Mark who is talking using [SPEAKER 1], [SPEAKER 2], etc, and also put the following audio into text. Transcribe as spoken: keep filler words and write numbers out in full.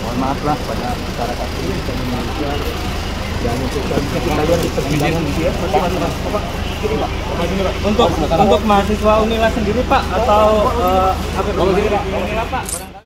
[SPEAKER 1] mohon maaf lah pada masyarakat ini dan Indonesia. Dan untuk kita lihat di persidangan ini ya, masih masih mas, Pak. Ini Pak, masih Pak.
[SPEAKER 2] Untuk untuk mahasiswa Unila sendiri Pak atau uh, apa Unila Pak?